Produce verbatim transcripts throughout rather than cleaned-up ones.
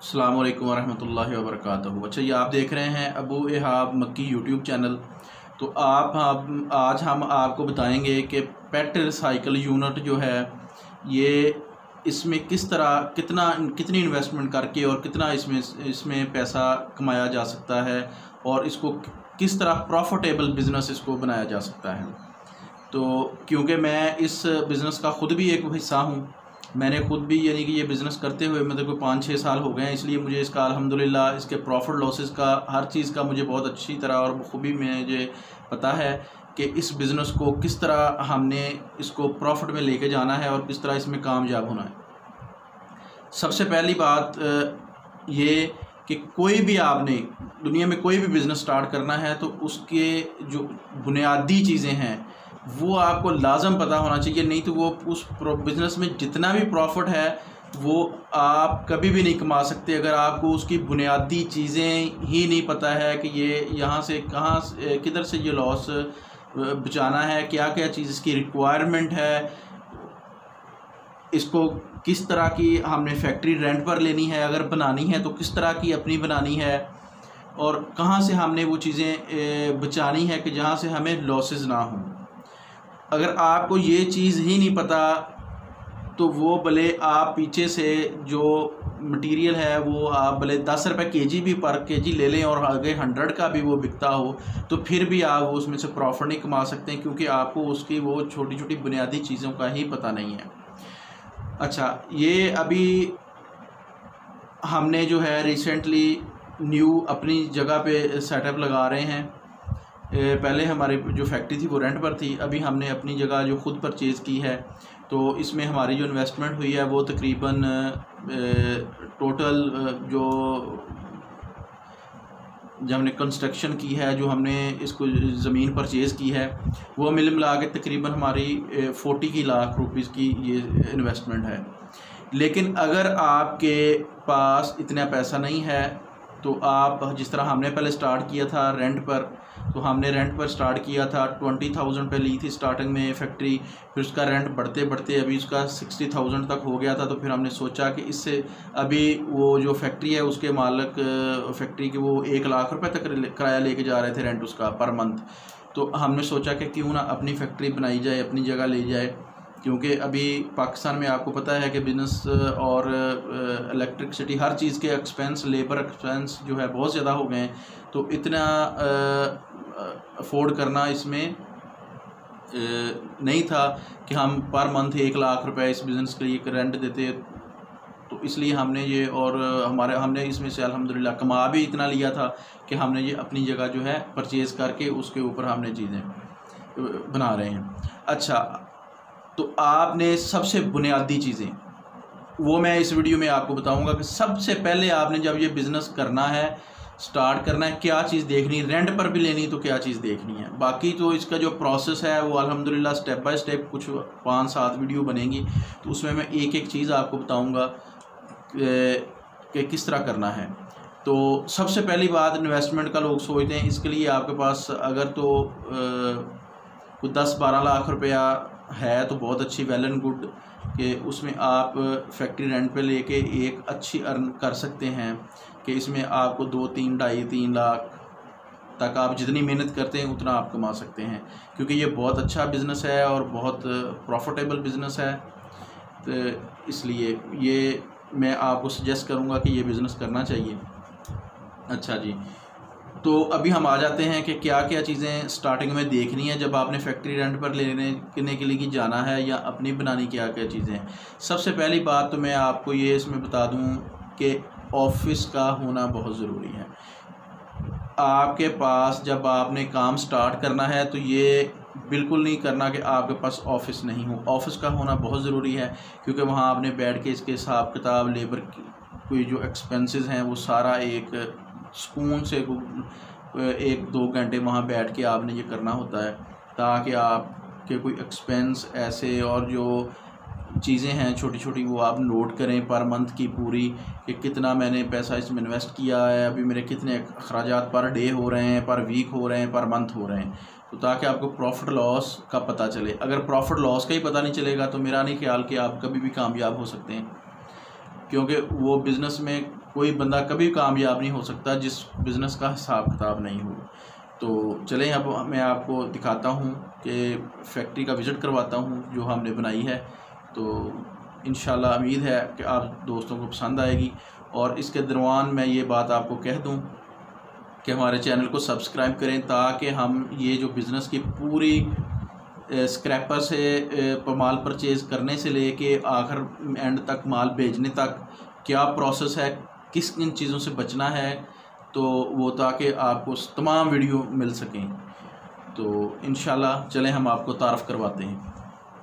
अस्सलाम वालेकुम रहमतुल्लाहि व बरकातहू। अच्छा, ये आप देख रहे हैं अबू एहाब मक्की यूट्यूब चैनल। तो आप, आप आज हम आपको बताएंगे कि पेट रिसाइकल यूनिट जो है ये इसमें किस तरह कितना कितनी इन्वेस्टमेंट करके और कितना इसमें इसमें पैसा कमाया जा सकता है और इसको किस तरह प्रॉफिटेबल बिज़नेस इसको बनाया जा सकता है। तो क्योंकि मैं इस बिज़नेस का ख़ुद भी एक हिस्सा हूँ, मैंने खुद भी यानी कि ये बिज़नेस करते हुए मतलब कोई पाँच छः साल हो गए हैं, इसलिए मुझे इसका अल्हम्दुलिल्लाह इसके प्रॉफिट लॉसेस का हर चीज़ का मुझे बहुत अच्छी तरह और बखूबी मुझे पता है कि इस बिज़नेस को किस तरह हमने इसको प्रॉफिट में लेके जाना है और किस तरह इसमें कामयाब होना है। सबसे पहली बात ये कि कोई भी आपने दुनिया में कोई भी बिज़नेस स्टार्ट करना है तो उसके जो बुनियादी चीज़ें हैं वो आपको लाजम पता होना चाहिए, नहीं तो वो उस बिज़नेस में जितना भी प्रॉफिट है वो आप कभी भी नहीं कमा सकते अगर आपको उसकी बुनियादी चीज़ें ही नहीं पता है कि ये यहाँ से कहाँ से किधर से ये लॉस बचाना है, क्या क्या चीज़ इसकी रिक्वायरमेंट है, इसको किस तरह की हमने फैक्ट्री रेंट पर लेनी है, अगर बनानी है तो किस तरह की अपनी बनानी है, और कहाँ से हमने वो चीज़ें बचानी है कि जहाँ से हमें लॉसेस ना हों। अगर आपको ये चीज़ ही नहीं पता तो वो भले आप पीछे से जो मटेरियल है वो आप भले दस रुपये के जी भी पर के जी ले लें और आगे हंड्रेड का भी वो बिकता हो तो फिर भी आप उसमें से प्रॉफिट नहीं कमा सकते हैं, क्योंकि आपको उसकी वो छोटी छोटी बुनियादी चीज़ों का ही पता नहीं है। अच्छा, ये अभी हमने जो है रिसेंटली न्यू अपनी जगह पे सेटअप लगा रहे हैं। पहले हमारी जो फैक्ट्री थी वो रेंट पर थी, अभी हमने अपनी जगह जो ख़ुद परचेज़ की है तो इसमें हमारी जो इन्वेस्टमेंट हुई है वो तकरीबन टोटल जो जब हमने कंस्ट्रक्शन की है, जो हमने इसको ज़मीन परचेज़ की है वो मिल मिला के तकरीबन हमारी फोर्टी की लाख रुपीस की ये इन्वेस्टमेंट है। लेकिन अगर आपके पास इतना पैसा नहीं है तो आप जिस तरह हमने पहले स्टार्ट किया था रेंट पर, तो हमने रेंट पर स्टार्ट किया था ट्वेंटी थाउजेंड पे ली थी स्टार्टिंग में फैक्ट्री, फिर उसका रेंट बढ़ते बढ़ते अभी उसका सिक्सटी थाउजेंड तक हो गया था। तो फिर हमने सोचा कि इससे अभी वो जो फैक्ट्री है उसके मालिक फैक्ट्री के वो एक लाख रुपए तक किराया लेके जा रहे थे रेंट उसका पर मंथ। तो हमने सोचा कि क्यों ना अपनी फैक्ट्री बनाई जाए, अपनी जगह ले जाए, क्योंकि अभी पाकिस्तान में आपको पता है कि बिज़नेस और इलेक्ट्रिसिटी हर चीज़ के एक्सपेंस, लेबर एक्सपेंस जो है बहुत ज़्यादा हो गए हैं। तो इतना अफोर्ड करना इसमें नहीं था कि हम पर मंथ एक लाख रुपए इस बिज़नेस के लिए रेंट देते, तो इसलिए हमने ये और हमारे हमने इसमें से अल्हम्दुलिल्लाह कमा भी इतना लिया था कि हमने ये अपनी जगह जो है परचेज़ करके उसके ऊपर हमने चीज़ें बना रहे हैं। अच्छा, तो आपने सबसे बुनियादी चीज़ें वो मैं इस वीडियो में आपको बताऊंगा कि सबसे पहले आपने जब ये बिज़नेस करना है, स्टार्ट करना है, क्या चीज़ देखनी, रेंट पर भी लेनी तो क्या चीज़ देखनी है। बाकी तो इसका जो प्रोसेस है वो अल्हम्दुलिल्लाह स्टेप बाय स्टेप कुछ पाँच सात वीडियो बनेंगी, तो उसमें मैं एक एक चीज़ आपको बताऊंगा कि किस तरह करना है। तो सबसे पहली बात, इन्वेस्टमेंट का लोग सोचते हैं इसके लिए आपके पास अगर तो कुछ दस बारह लाख रुपया है तो बहुत अच्छी, वेल एंड गुड कि उसमें आप फैक्ट्री रेंट पे लेके एक अच्छी अर्न कर सकते हैं कि इसमें आपको दो तीन ढाई तीन लाख तक आप जितनी मेहनत करते हैं उतना आप कमा सकते हैं, क्योंकि ये बहुत अच्छा बिज़नेस है और बहुत प्रॉफिटेबल बिज़नेस है। तो इसलिए ये मैं आपको सजेस्ट करूँगा कि ये बिज़नेस करना चाहिए। अच्छा जी, तो अभी हम आ जाते हैं कि क्या क्या चीज़ें स्टार्टिंग में देखनी है जब आपने फैक्ट्री रेंट पर लेने करने के लिए जाना है या अपनी बनानी, क्या क्या चीज़ें हैं। सबसे पहली बात तो मैं आपको ये इसमें बता दूं कि ऑफिस का होना बहुत ज़रूरी है। आपके पास जब आपने काम स्टार्ट करना है तो ये बिल्कुल नहीं करना कि आपके पास ऑफिस नहीं हो, ऑफिस का होना बहुत ज़रूरी है, क्योंकि वहाँ आपने बैठ के इसके हिसाब किताब, लेबर की कोई जो एक्सपेंसेस हैं वो सारा एक सुकून से एक दो घंटे वहाँ बैठ के आपने ये करना होता है, ताकि आपके कोई एक्सपेंस ऐसे और जो चीज़ें हैं छोटी छोटी वो आप नोट करें पर मंथ की पूरी, कि कितना मैंने पैसा इसमें इन्वेस्ट किया है, अभी मेरे कितने अखराजात पर डे हो रहे हैं, पर वीक हो रहे हैं, पर मंथ हो रहे हैं, तो ताकि आपको प्रॉफिट लॉस का पता चले। अगर प्रॉफिट लॉस का ही पता नहीं चलेगा तो मेरा नहीं ख्याल कि आप कभी भी कामयाब हो सकते हैं, क्योंकि वो बिज़नेस में कोई बंदा कभी कामयाब नहीं हो सकता जिस बिज़नेस का हिसाब किताब नहीं हो। तो चलें अब मैं आपको दिखाता हूँ कि फैक्ट्री का विज़िट करवाता हूँ जो हमने बनाई है। तो इंशाल्लाह उम्मीद है कि आप दोस्तों को पसंद आएगी। और इसके दरमियान मैं ये बात आपको कह दूँ कि हमारे चैनल को सब्सक्राइब करें ताकि हम ये जो बिज़नेस की पूरी स्क्रैपर से माल परचेज़ करने से लेके आखिर एंड तक माल भेजने तक क्या प्रोसेस है, किस किन चीज़ों से बचना है, तो वो ताकि आपको तमाम वीडियो मिल सकें। तो इंशाल्लाह चलें हम आपको तारफ़ करवाते हैं।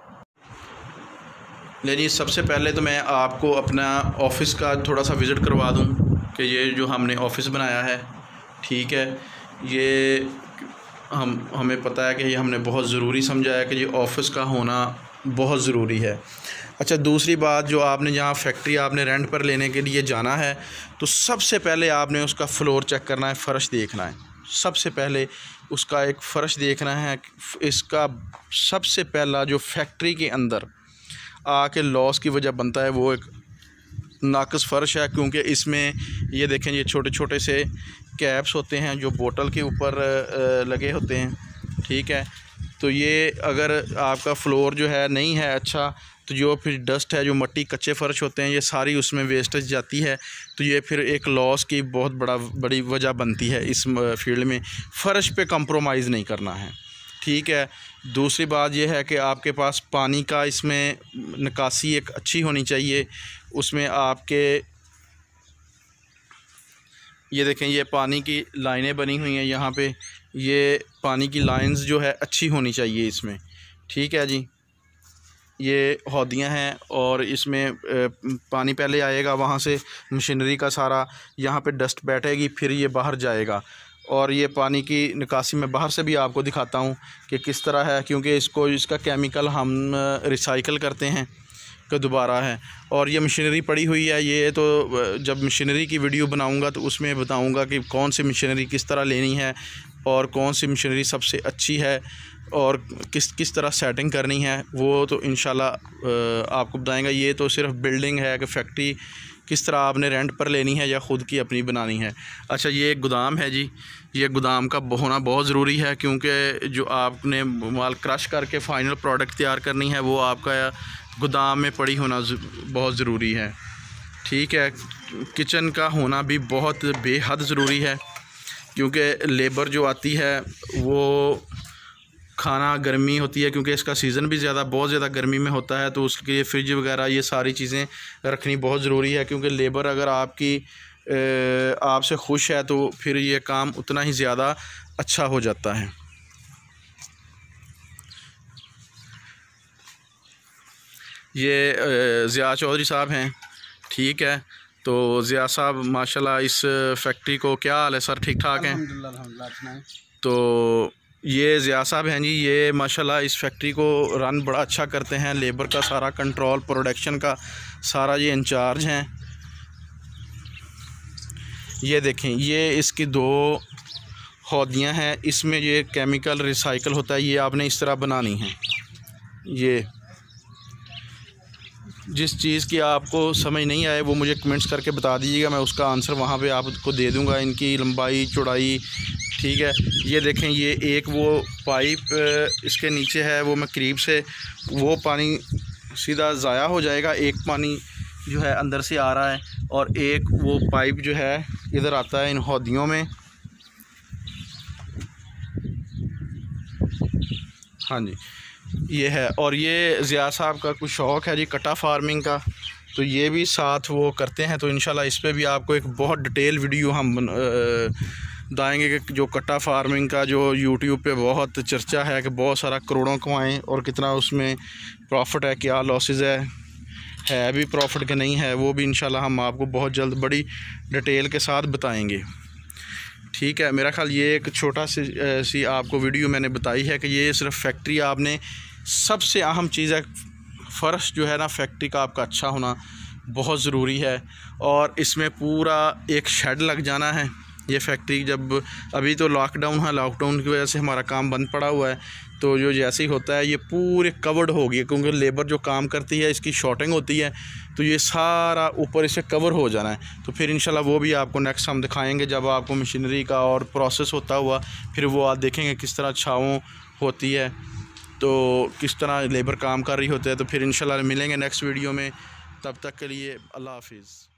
ले जी, सबसे पहले तो मैं आपको अपना ऑफ़िस का थोड़ा सा विज़िट करवा दूं कि ये जो हमने ऑफ़िस बनाया है, ठीक है, ये हम हमें पता है कि ये हमने बहुत ज़रूरी समझा है कि ये ऑफ़िस का होना बहुत ज़रूरी है। अच्छा, दूसरी बात, जो आपने जहाँ फैक्ट्री आपने रेंट पर लेने के लिए जाना है तो सबसे पहले आपने उसका फ्लोर चेक करना है, फ़र्श देखना है। सबसे पहले उसका एक फ़र्श देखना है। इसका सबसे पहला जो फैक्ट्री के अंदर आके लॉस की वजह बनता है वो एक नाक़िस फ़र्श है, क्योंकि इसमें ये देखें ये छोटे छोटे से कैप्स होते हैं जो बोतल के ऊपर लगे होते हैं, ठीक है। तो ये अगर आपका फ्लोर जो है नहीं है अच्छा, तो जो फिर डस्ट है, जो मट्टी कच्चे फ़र्श होते हैं, ये सारी उसमें वेस्टेज जाती है। तो ये फिर एक लॉस की बहुत बड़ा बड़ी वजह बनती है इस फील्ड में। फ़र्श पे कंप्रोमाइज़ नहीं करना है, ठीक है। दूसरी बात यह है कि आपके पास पानी का इसमें निकासी एक अच्छी होनी चाहिए। उसमें आपके ये देखें ये पानी की लाइनें बनी हुई हैं यहाँ पे, ये पानी की लाइंस जो है अच्छी होनी चाहिए इसमें, ठीक है जी। ये हौदियाँ हैं और इसमें पानी पहले आएगा, वहाँ से मशीनरी का सारा यहाँ पे डस्ट बैठेगी, फिर ये बाहर जाएगा। और ये पानी की निकासी मैं बाहर से भी आपको दिखाता हूँ कि किस तरह है, क्योंकि इसको इसका केमिकल हम रिसाइकल करते हैं कि दोबारा है। और ये मशीनरी पड़ी हुई है, ये तो जब मशीनरी की वीडियो बनाऊंगा तो उसमें बताऊंगा कि कौन सी मशीनरी किस तरह लेनी है और कौन सी मशीनरी सबसे अच्छी है और किस किस तरह सेटिंग करनी है, वो तो इंशाल्लाह आपको बताएंगा। ये तो सिर्फ बिल्डिंग है कि फैक्ट्री किस तरह आपने रेंट पर लेनी है या ख़ुद की अपनी बनानी है। अच्छा, ये एक गोदाम है जी, ये गोदाम का होना बहुत ज़रूरी है, क्योंकि जो आपने माल क्रश करके फ़ाइनल प्रोडक्ट तैयार करनी है वो आपका गोदाम में पड़ी होना बहुत ज़रूरी है, ठीक है। किचन का होना भी बहुत बेहद ज़रूरी है, क्योंकि लेबर जो आती है वो खाना गर्मी होती है, क्योंकि इसका सीज़न भी ज़्यादा बहुत ज़्यादा गर्मी में होता है, तो उसके लिए फ्रिज वगैरह ये सारी चीज़ें रखनी बहुत ज़रूरी है। क्योंकि लेबर अगर आपकी आपसे खुश है तो फिर ये काम उतना ही ज़्यादा अच्छा हो जाता है। ये ज़िया चौधरी साहब हैं, ठीक है। तो ज़िया साहब माशाल्लाह इस फैक्ट्री को, क्या हाल है सर, ठीक ठाक हैं? तो ये ज़िया साहब हैं जी, ये माशाल्लाह इस फैक्ट्री को रन बड़ा अच्छा करते हैं। लेबर का सारा कंट्रोल, प्रोडक्शन का सारा ये इंचार्ज हैं। ये देखें, ये इसकी दो हौदियाँ हैं, इसमें ये केमिकल रिसाइकल होता है। ये आपने इस तरह बनानी है। ये जिस चीज़ की आपको समझ नहीं आए वो मुझे कमेंट्स करके बता दीजिएगा, मैं उसका आंसर वहाँ पे आपको दे दूँगा। इनकी लंबाई चौड़ाई, ठीक है। ये देखें, ये एक वो पाइप इसके नीचे है, वो मैं करीब से, वो पानी सीधा ज़ाया हो जाएगा। एक पानी जो है अंदर से आ रहा है और एक वो पाइप जो है इधर आता है इन हौदियों में। हाँ जी, ये है। और ये ज़िया साहब का कुछ शौक़ है जी कटा फार्मिंग का, तो ये भी साथ वो करते हैं। तो इंशाल्लाह इस पर भी आपको एक बहुत डिटेल वीडियो हम बताएंगे कि जो कटा फार्मिंग का जो यूट्यूब पे बहुत चर्चा है कि बहुत सारा करोड़ों कमाएँ और कितना उसमें प्रॉफिट है, क्या लॉसेस है है भी प्रॉफिट के नहीं है, वो भी इंशाल्लाह हम आपको बहुत जल्द बड़ी डिटेल के साथ बताएंगे, ठीक है। मेरा ख्याल ये एक छोटा सी सी आपको वीडियो मैंने बताई है कि ये सिर्फ फैक्ट्री, आपने सबसे अहम चीज़ है फ़र्श जो है ना फैक्ट्री का आपका अच्छा होना बहुत ज़रूरी है। और इसमें पूरा एक शेड लग जाना है। ये फैक्ट्री जब, अभी तो लॉकडाउन है, लॉकडाउन की वजह से हमारा काम बंद पड़ा हुआ है, तो जो जैसे ही होता है ये पूरे कवर्ड हो गया, क्योंकि लेबर जो काम करती है इसकी शॉर्टिंग होती है, तो ये सारा ऊपर इसे कवर हो जाना है। तो फिर इंशाल्लाह वो भी आपको नेक्स्ट हम दिखाएंगे जब आपको मशीनरी का और प्रोसेस होता हुआ, फिर वो आप देखेंगे किस तरह छाँव होती है, तो किस तरह लेबर काम कर रही होती है। तो फिर इंशाल्लाह मिलेंगे नेक्स्ट वीडियो में, तब तक के लिए अल्लाह हाफिज़।